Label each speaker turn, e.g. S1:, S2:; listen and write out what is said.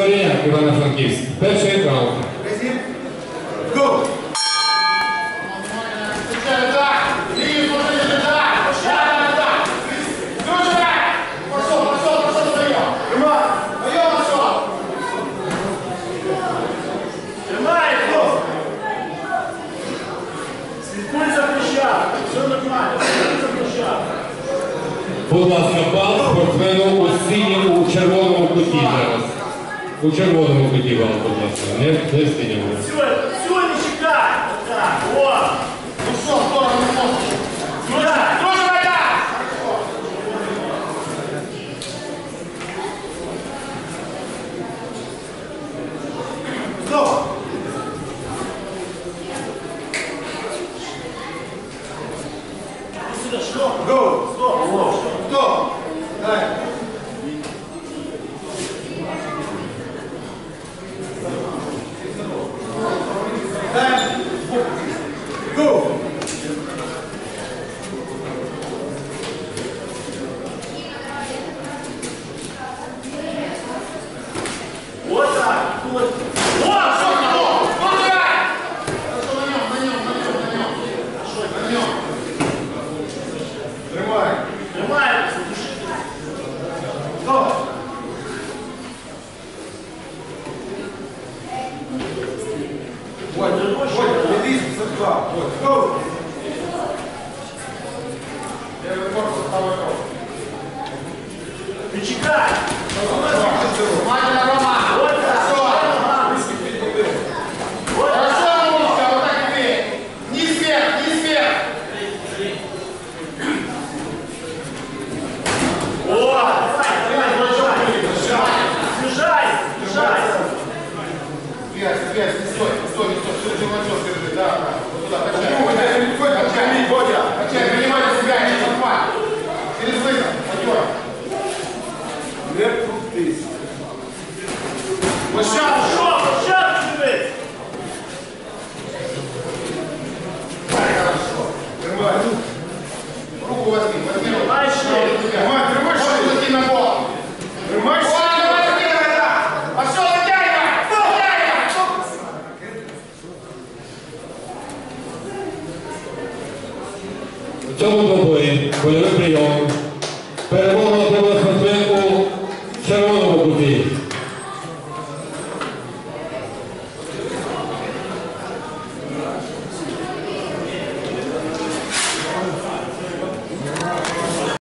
S1: Івано-Франківськ. Перший раунд.
S2: Go!
S1: Будь ласка, бал спортсмену у червоному куті зараз. У червоному куті бал, будь ласка, не в синьому.
S3: Все, не чекай! Так, вот!
S2: Ну що, хто не може?
S3: Друже, вода!
S2: Стоп!
S3: Сюда, что?
S2: Go!
S3: Стоп!
S2: Стоп! Дай! Дай! Go!
S3: Вот так! Вот! Вот!
S2: Тримай!
S3: Тримай!
S2: Стоп! Вот, не лізь, садка. Вот, go! Левый корпус, правый корпус.
S3: Не чекай!
S2: Внимательно, Рома!
S3: Вот так!
S2: Все! Близкий перед.
S3: Вот так!
S2: Хорошо, Ромка, вот так и бей! Низ вверх, низ вверх!
S3: Вот! Давай, снижай! Снижай!
S2: Вверх, не стой, не стой, все животок держи, да, вот туда, качай, Бодя, качай, принимай на себя, не подпай, через выход, подер. Вверх, крутись. Вот сейчас,